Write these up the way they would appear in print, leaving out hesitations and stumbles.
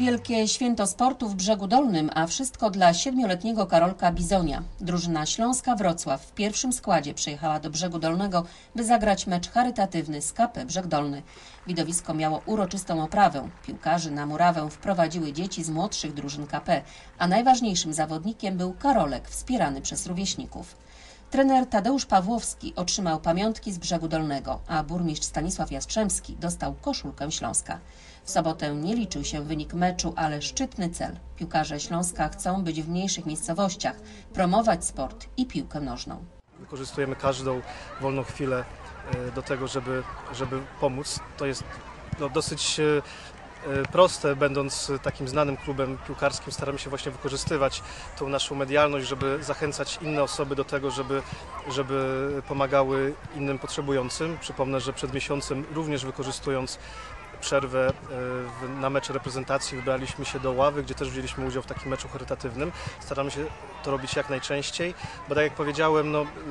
Wielkie święto sportu w Brzegu Dolnym, a wszystko dla 7-letniego Karolka Bizonia. Drużyna Śląska Wrocław w pierwszym składzie przyjechała do Brzegu Dolnego, by zagrać mecz charytatywny z KP Brzeg Dolny. Widowisko miało uroczystą oprawę. Piłkarzy na murawę wprowadziły dzieci z młodszych drużyn KP, a najważniejszym zawodnikiem był Karolek, wspierany przez rówieśników. Trener Tadeusz Pawłowski otrzymał pamiątki z Brzegu Dolnego, a burmistrz Stanisław Jastrzębski dostał koszulkę Śląska. W sobotę nie liczył się wynik meczu, ale szczytny cel. Piłkarze Śląska chcą być w mniejszych miejscowościach, promować sport i piłkę nożną. Wykorzystujemy każdą wolną chwilę do tego, żeby pomóc. To jest dosyć proste, będąc takim znanym klubem piłkarskim, staramy się właśnie wykorzystywać tą naszą medialność, żeby zachęcać inne osoby do tego, żeby pomagały innym potrzebującym. Przypomnę, że przed miesiącem również wykorzystując przerwę na mecz reprezentacji wybraliśmy się do Ławy, gdzie też wzięliśmy udział w takim meczu charytatywnym. Staramy się to robić jak najczęściej, bo tak jak powiedziałem,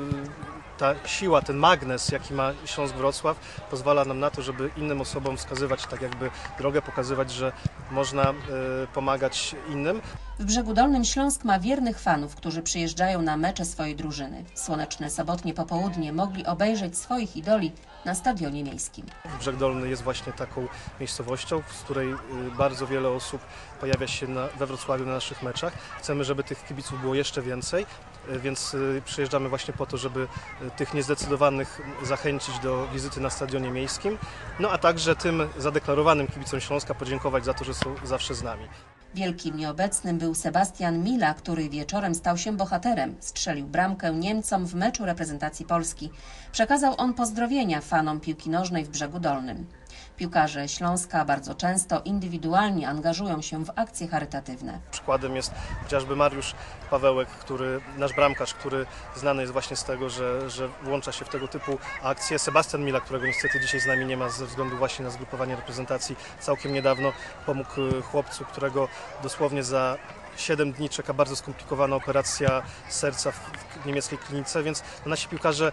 ta siła, ten magnes, jaki ma Śląsk Wrocław, pozwala nam na to, żeby innym osobom wskazywać tak jakby drogę, pokazywać, że można pomagać innym. W Brzegu Dolnym Śląsk ma wiernych fanów, którzy przyjeżdżają na mecze swojej drużyny. Słoneczne sobotnie popołudnie mogli obejrzeć swoich idoli na stadionie miejskim. Brzeg Dolny jest właśnie taką miejscowością, z której bardzo wiele osób pojawia się we Wrocławiu na naszych meczach. Chcemy, żeby tych kibiców było jeszcze więcej, więc przyjeżdżamy właśnie po to, żeby tych niezdecydowanych zachęcić do wizyty na stadionie miejskim, a także tym zadeklarowanym kibicom Śląska podziękować za to, że są zawsze z nami. Wielkim nieobecnym był Sebastian Mila, który wieczorem stał się bohaterem. Strzelił bramkę Niemcom w meczu reprezentacji Polski. Przekazał on pozdrowienia fanom piłki nożnej w Brzegu Dolnym. Piłkarze Śląska bardzo często indywidualnie angażują się w akcje charytatywne. Przykładem jest chociażby Mariusz Pawełek, nasz bramkarz, który znany jest właśnie z tego, że włącza się w tego typu akcje. Sebastian Mila, którego niestety dzisiaj z nami nie ma ze względu właśnie na zgrupowanie reprezentacji, całkiem niedawno pomógł chłopcu, którego dosłownie za 7 dni czeka bardzo skomplikowana operacja serca w niemieckiej klinice, więc nasi piłkarze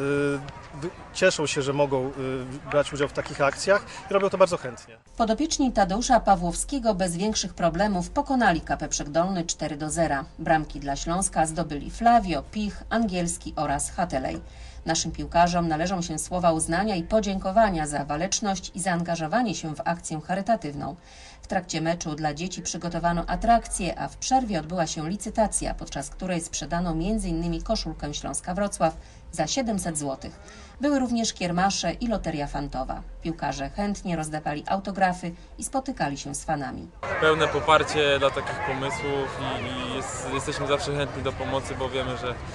cieszą się, że mogą brać udział w takich akcjach i robią to bardzo chętnie. Podopieczni Tadeusza Pawłowskiego bez większych problemów pokonali KP Brzeg Dolny 4-0. Bramki dla Śląska zdobyli Flavio, Pich, Angielski oraz Hatelej. Naszym piłkarzom należą się słowa uznania i podziękowania za waleczność i zaangażowanie się w akcję charytatywną. W trakcie meczu dla dzieci przygotowano atrakcje, a w przerwie odbyła się licytacja, podczas której sprzedano m.in. koszulkę Śląska Wrocław za 700 zł. Były również kiermasze i loteria fantowa. Piłkarze chętnie rozdawali autografy i spotykali się z fanami. Pełne poparcie dla takich pomysłów i jesteśmy zawsze chętni do pomocy, bo wiemy,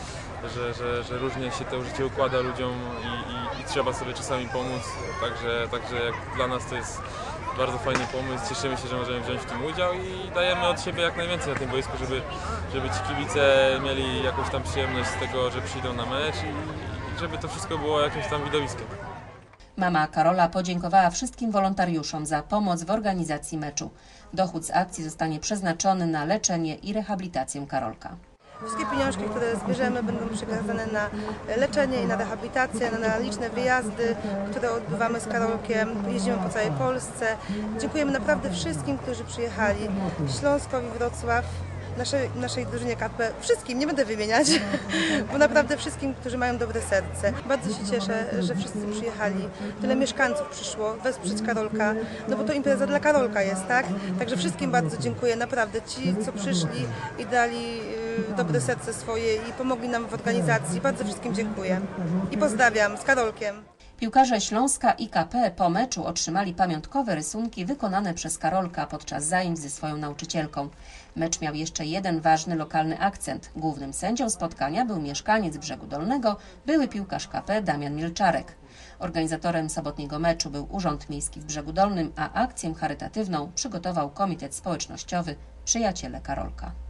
że różnie się to życie układa ludziom i trzeba sobie czasami pomóc. Także jak dla nas to jest bardzo fajny pomysł. Cieszymy się, że możemy wziąć w tym udział i dajemy od siebie jak najwięcej na tym boisku, żeby ci kibice mieli jakąś tam przyjemność z tego, że przyjdą na mecz i żeby to wszystko było jakimś tam widowiskiem. Mama Karola podziękowała wszystkim wolontariuszom za pomoc w organizacji meczu. Dochód z akcji zostanie przeznaczony na leczenie i rehabilitację Karolka. Wszystkie pieniążki, które zbierzemy, będą przekazane na leczenie i na rehabilitację, na liczne wyjazdy, które odbywamy z Karolkiem. Jeździmy po całej Polsce. Dziękujemy naprawdę wszystkim, którzy przyjechali. Śląskowi Wrocław, naszej drużynie KP, wszystkim, nie będę wymieniać, bo naprawdę wszystkim, którzy mają dobre serce. Bardzo się cieszę, że wszyscy przyjechali, tyle mieszkańców przyszło wesprzeć Karolka, bo to impreza dla Karolka jest, tak? Także wszystkim bardzo dziękuję, naprawdę ci, co przyszli i dali dobre serce swoje i pomogli nam w organizacji. Bardzo wszystkim dziękuję i pozdrawiam z Karolkiem. Piłkarze Śląska i KP po meczu otrzymali pamiątkowe rysunki wykonane przez Karolka podczas zajęć ze swoją nauczycielką. Mecz miał jeszcze jeden ważny lokalny akcent. Głównym sędzią spotkania był mieszkaniec Brzegu Dolnego, były piłkarz KP Damian Mielczarek. Organizatorem sobotniego meczu był Urząd Miejski w Brzegu Dolnym, a akcję charytatywną przygotował Komitet Społecznościowy Przyjaciele Karolka.